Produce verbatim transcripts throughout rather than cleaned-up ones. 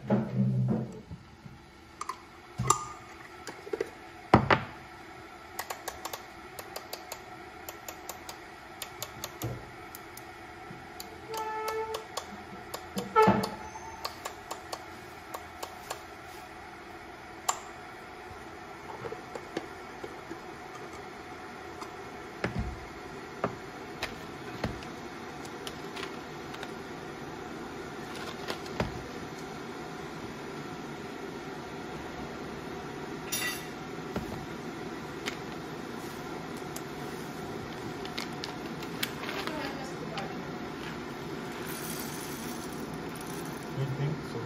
I think so.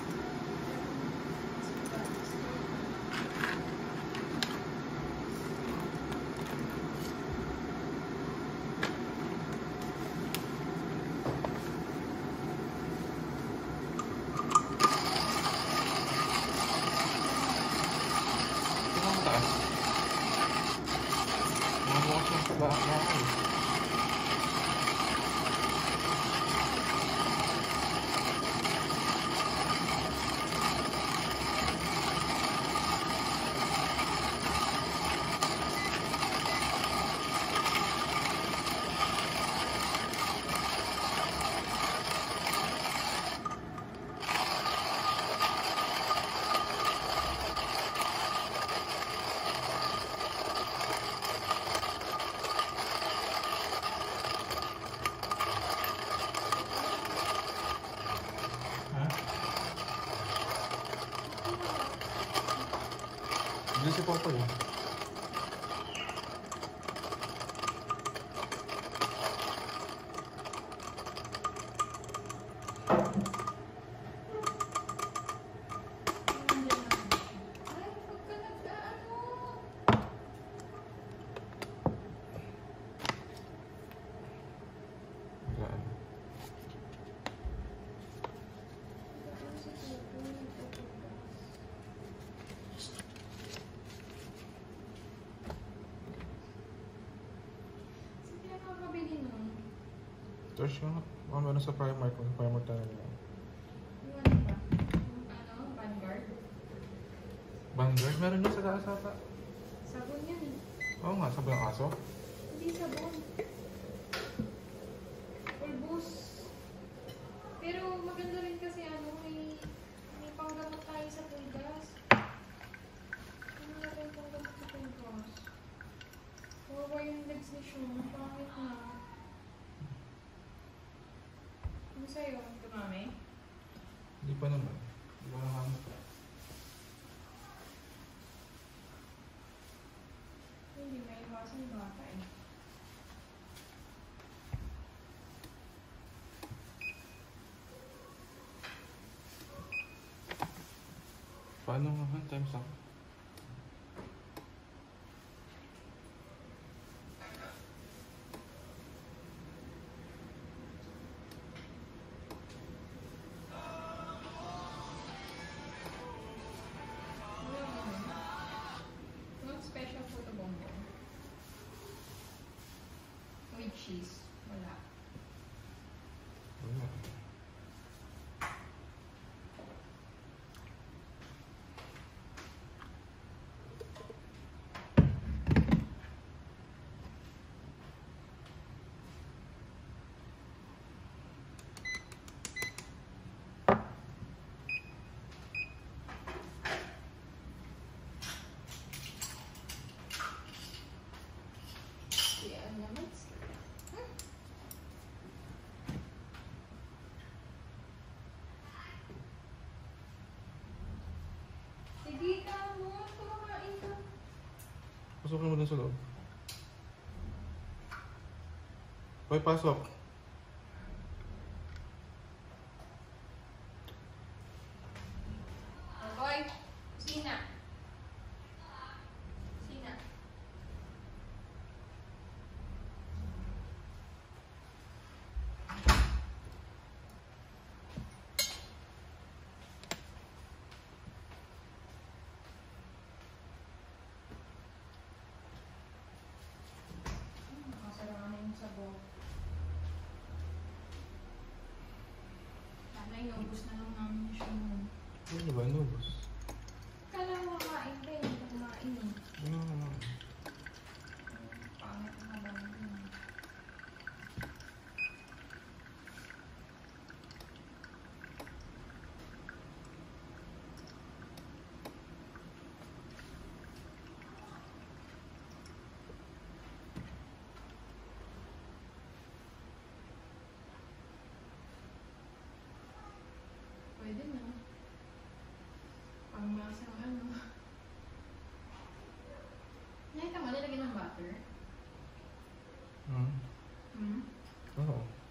Ito ang taas. Mamukas yung taas na ako eh. Hindi si Papa eh. Search nga. Baka meron sa Primark. Kung Primark tayo nila. Ano ba? Ano? Vanguard? Vanguard? Meron yun sa taas ata. Sabon yan eh. Oo nga, sabon ng aso. Hindi sabon. Pulbos. Pero maganda rin kasi ano, may, may panggamot tayo sa pulgas. Ano na rin panggamot sa pulgas? Kawawa yung legs ni Sean. Pangit na. Ano sa'yo? Tumami? Hindi pa naman. Hindi pa naman. Hindi, may iwasan yung bata eh. Paano nga? Time's up. Special photo bonbon. With cheese. Wala. Wala. Yan naman. Hmm. Sige ka mo. Kumakain ka. Pasukin mo dun sa loob. Hoy, pasok. Boy, Sina. Sina. Nakasarahan na yung sabog. Ano ba? Nubos. Kala mo makain ka, hindi ka kumain eh. Ano naman? Pangit na lang yun. Pwede na. Pangmasang ano. Nakita mo, nilagyan ng butter? Hmm? Hmm? Oo.